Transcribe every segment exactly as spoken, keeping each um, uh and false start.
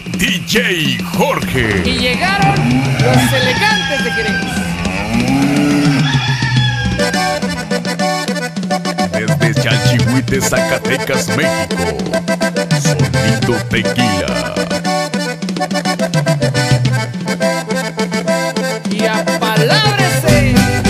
D J Jorge. Y llegaron los elegantes de Jerez. Desde Chalchihuite, Zacatecas, México. Sonido Tequila. Y apalábrese.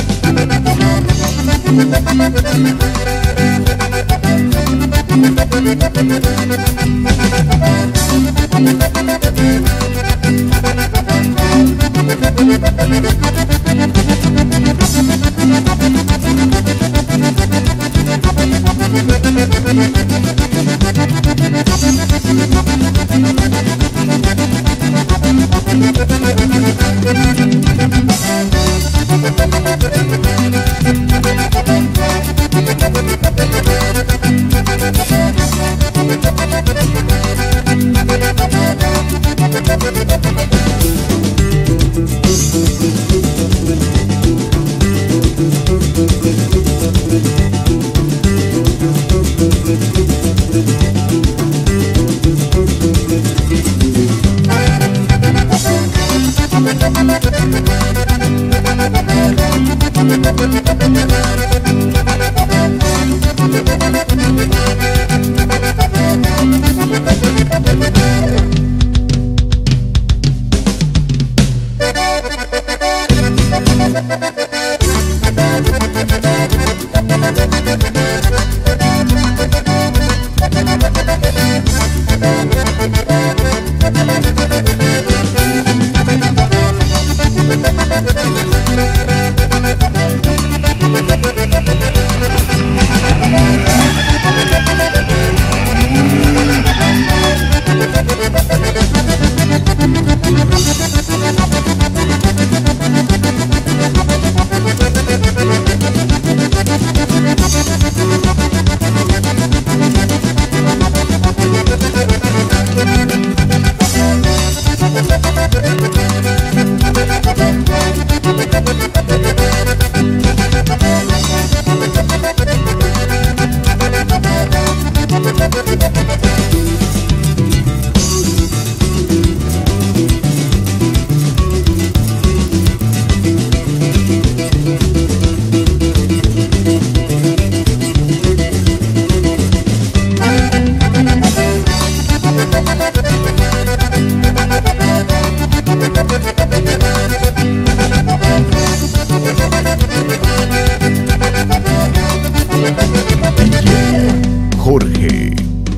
Jorge.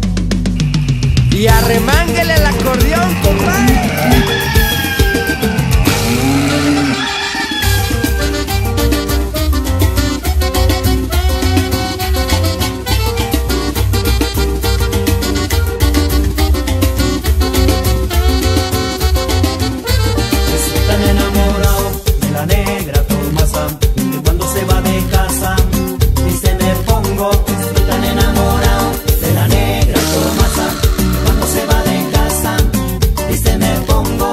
Y arremánguele el acordeón, compadre. Estoy tan enamorado de la negra Tomasa, que cuando se va de casa dice me pongo. Estoy tan enamorado de la negra Tomasa, que cuando se va de casa dice me pongo.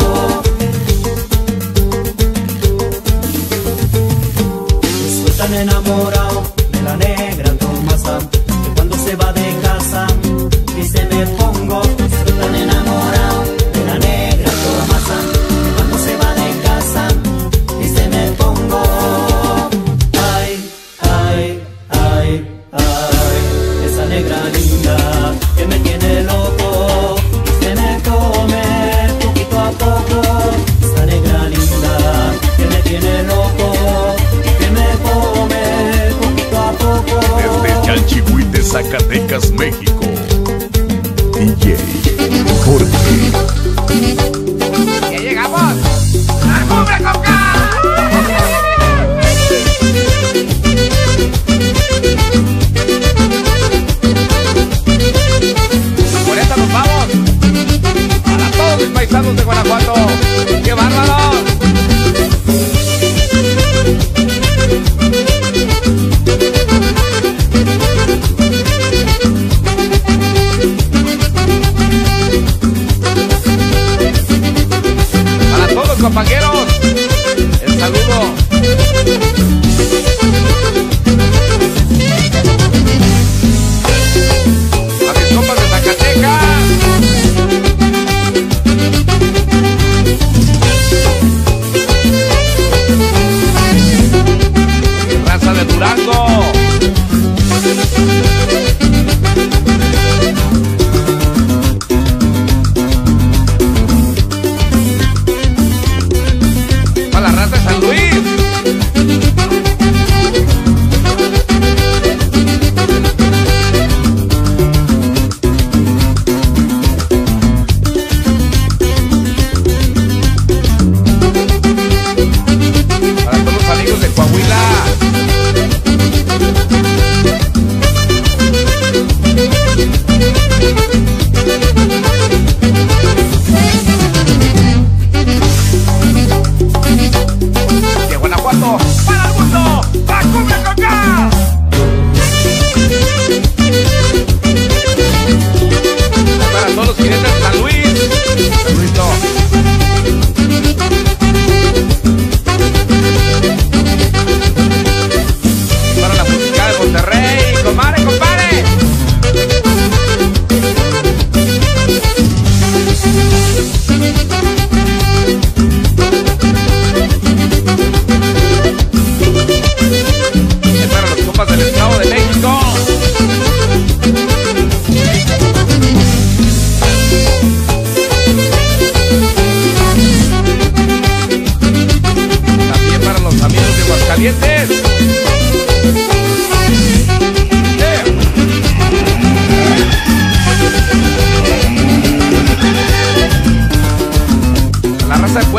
Estoy tan enamorado de la negra Tomasa, que cuando se va de casa dice me pongo. Estoy tan enamorado de la negra Tomasa, que cuando se va de casa dice me pongo. Ay, ay, ay, ay, esa negra linda que me tiene loco, se me come poquito a poco. Esa negra linda que me tiene loco, que me come poquito a poco. Desde Chalchihuite, Zacatecas, México. D J Jorge. Ya llegamos. ¡La cumbre, compa! Por eso nos vamos. Para todos mis paisanos de Guanajuato. ¡Qué bárbaros! Para todos, compañeros, el saludo. A mis compas de Zacatecas.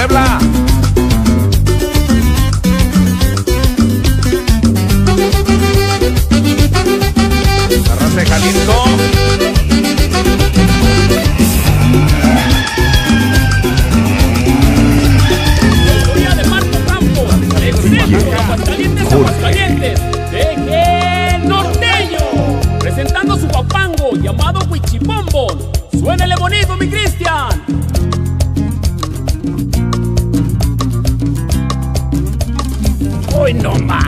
Puebla. La raza de Jalisco. Historia de Marco Campos, el centro de Aguascalientes, Aguascalientes, de El Norteño, presentando su guapango llamado Huichibombón. Suénele bonito, mi Cristian. Hoy no más.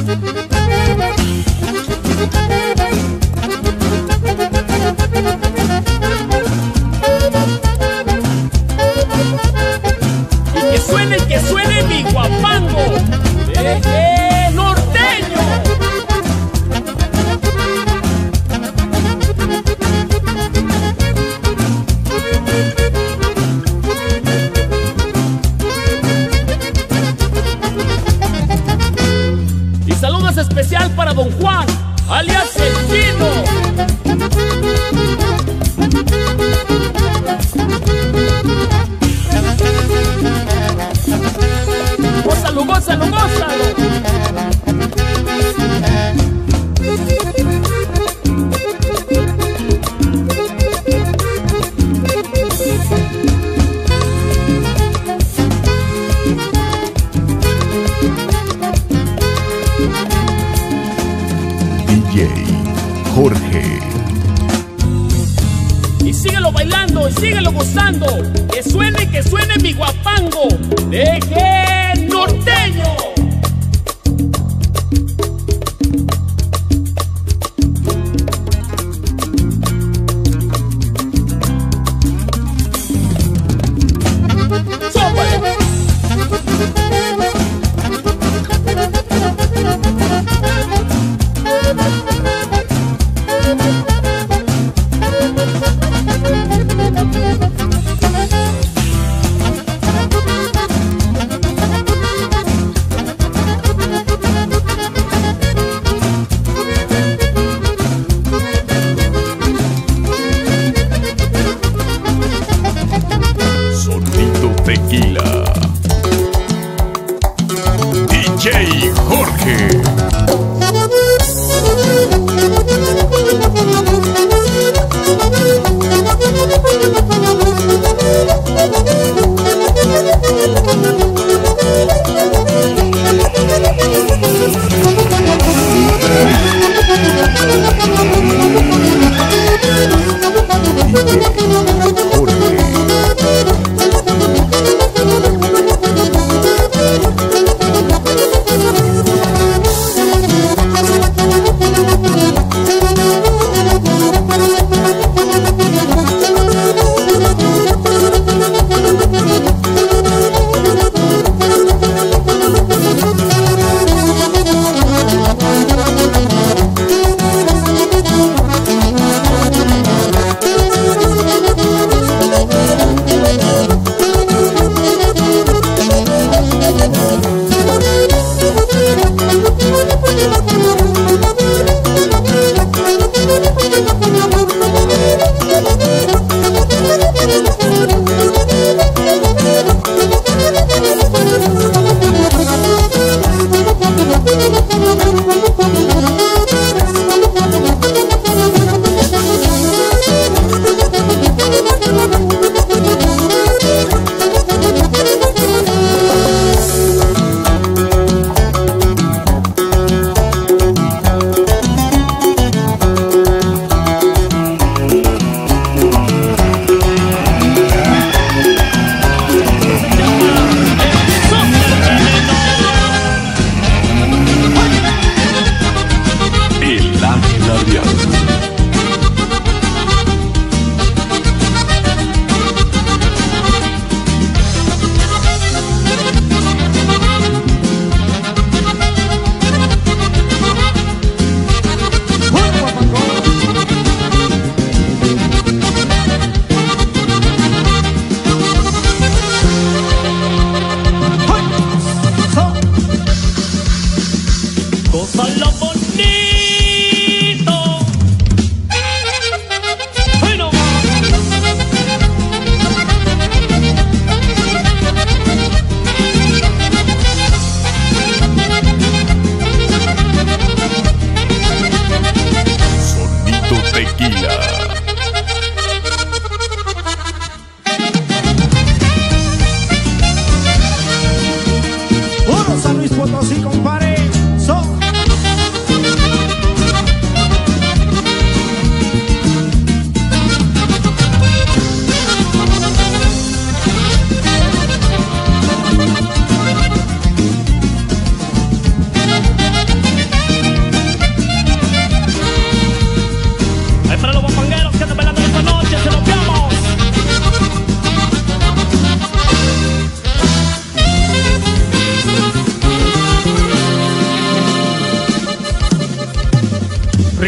Y que suene, que suene mi guapango de El Norteño. Y saludos especial para don Juan, alias El Chino. Gózalo, gózalo, gózalo. D J Jorge. Y síguelo bailando y síguelo gozando. Que suene, que suene mi guapango de El Norteño. ¡Súbale!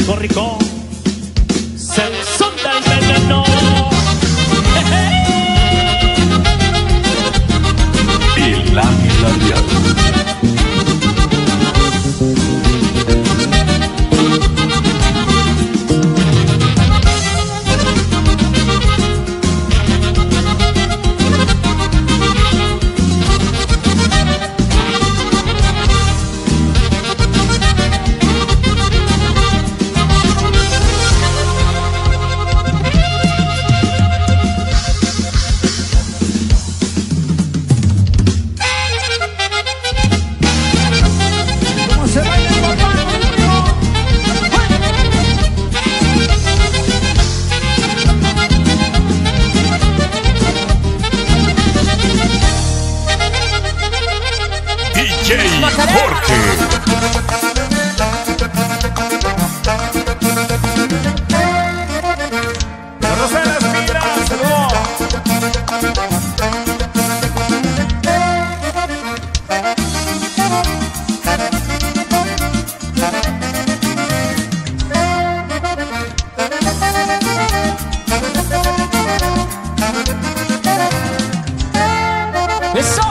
Rico, rico, se solta el veneno. El águila real. D J Jorge. Roselas Piras, saludos. ¡Eso!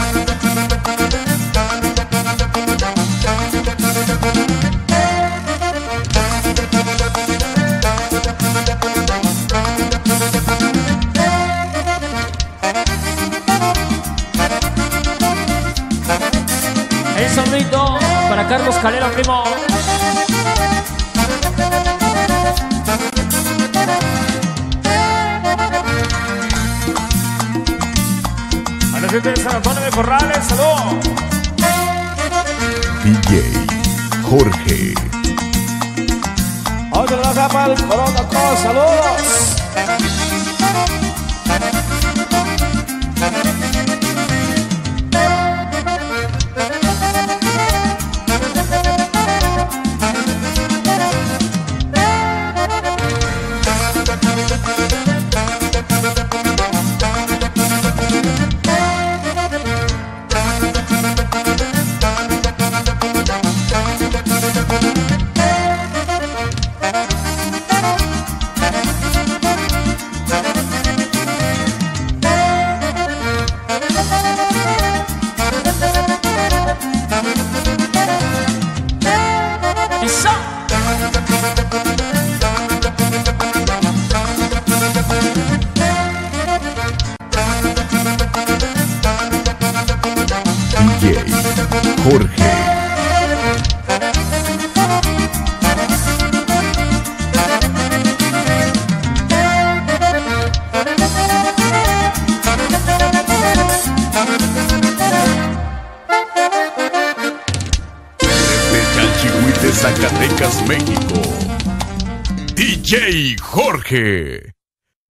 El saludito para Carlos Calero, primo. A la gente de San Antonio de Corrales, saludos. D J Jorge. Otro raza para el Corona Cross, saludos. ¡Eso! D J Jorge. Desde Chalchihuite, Zacatecas, México. D J Jorge.